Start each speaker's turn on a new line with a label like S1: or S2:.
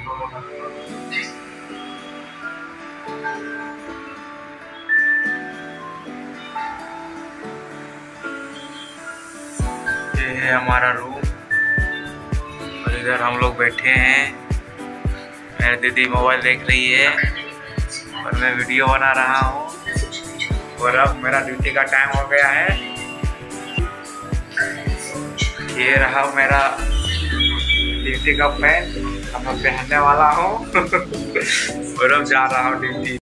S1: ये है हमारा रूम और इधर हम लोग बैठे हैं। मेरी दीदी मोबाइल देख रही है और मैं वीडियो बना रहा हूँ। और अब मेरा ड्यूटी का टाइम हो गया है। ये रहा मेरा ड्यूटी का पैंट, अब मैं पहनने वाला हूँ और अब जा रहा हूँ ड्यूटी।